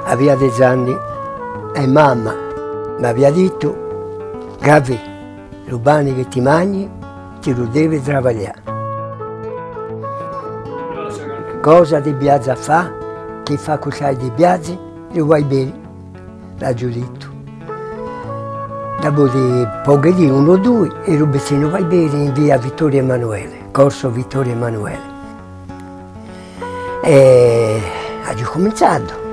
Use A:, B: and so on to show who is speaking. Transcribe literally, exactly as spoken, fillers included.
A: aveva dieci anni e mamma mi aveva detto: Gavi, lo pane che ti mangi ti lo devi lavorare. Cosa ti piace fare? Che fa cosa ti piace? Lo vai bene, l'ha detto. Dopo di pochi giorni, uno o due, e il rubbettino vai bene in via Vittorio Emanuele, corso Vittorio Emanuele. E ho cominciato.